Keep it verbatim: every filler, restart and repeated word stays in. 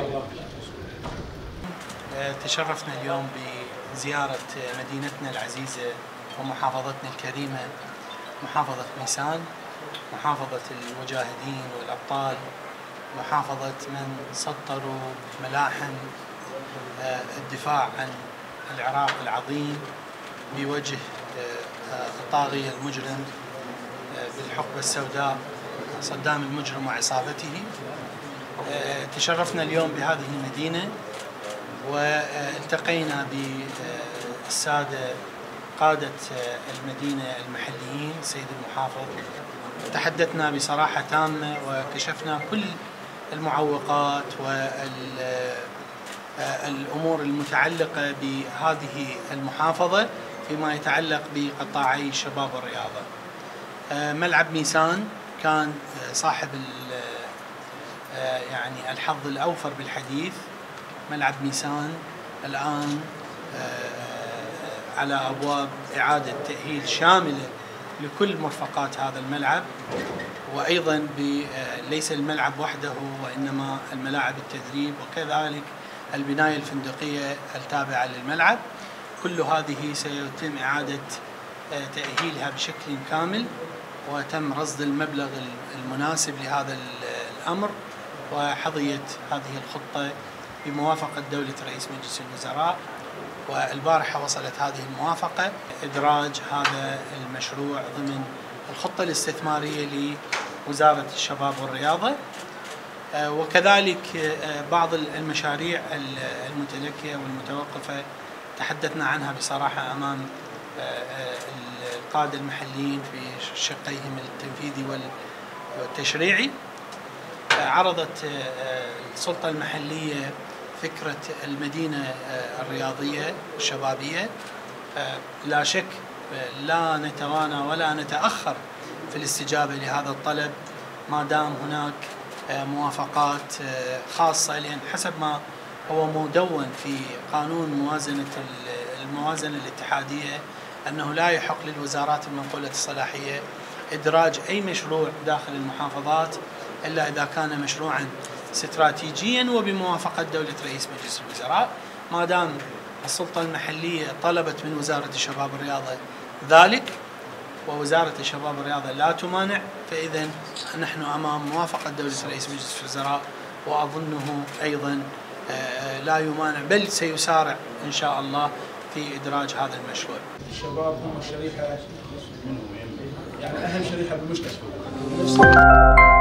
تشرفنا اليوم بزيارة مدينتنا العزيزة ومحافظتنا الكريمة، محافظة ميسان، محافظة المجاهدين والأبطال، محافظة من سطروا ملاحم الدفاع عن العراق العظيم بوجه الطاغية المجرم بالحقبة السوداء صدام المجرم وعصابته. تشرفنا اليوم بهذه المدينة والتقينا بالسادة قادة المدينة المحليين، السيد المحافظ، تحدثنا بصراحة تامة وكشفنا كل المعوقات والأمور المتعلقة بهذه المحافظة فيما يتعلق بقطاعي الشباب والرياضة. ملعب ميسان كان صاحب يعني الحظ الأوفر بالحديث. ملعب ميسان الآن على أبواب إعادة تأهيل شاملة لكل مرفقات هذا الملعب، وأيضا ليس الملعب وحده وإنما الملاعب التدريب وكذلك البناية الفندقية التابعة للملعب. كل هذه سيتم إعادة تأهيلها بشكل كامل، وتم رصد المبلغ المناسب لهذا الأمر وحظيت هذه الخطة بموافقة دولة رئيس مجلس الوزراء، والبارحة وصلت هذه الموافقة إدراج هذا المشروع ضمن الخطة الاستثمارية لوزارة الشباب والرياضة. وكذلك بعض المشاريع المتلكية والمتوقفة تحدثنا عنها بصراحة أمام القادة المحليين في شقيهم التنفيذي والتشريعي. عرضت السلطة المحلية فكرة المدينة الرياضية الشبابية. لا شك لا نتوانى ولا نتأخر في الاستجابة لهذا الطلب ما دام هناك موافقات خاصة، لأن حسب ما هو مدون في قانون موازنة الموازنة الاتحادية أنه لا يحق للوزارات المنقولة الصلاحية إدراج أي مشروع داخل المحافظات إلا إذا كان مشروعا استراتيجيا وبموافقة دولة رئيس مجلس الوزراء. ما دام السلطة المحلية طلبت من وزارة الشباب والرياضة ذلك ووزارة الشباب والرياضة لا تمانع، فإذا نحن أمام موافقة دولة رئيس مجلس الوزراء، وأظنه أيضا لا يمانع بل سيسارع إن شاء الله في إدراج هذا المشروع. الشباب هم الشريحة يعني أهم شريحة بالمجتمع.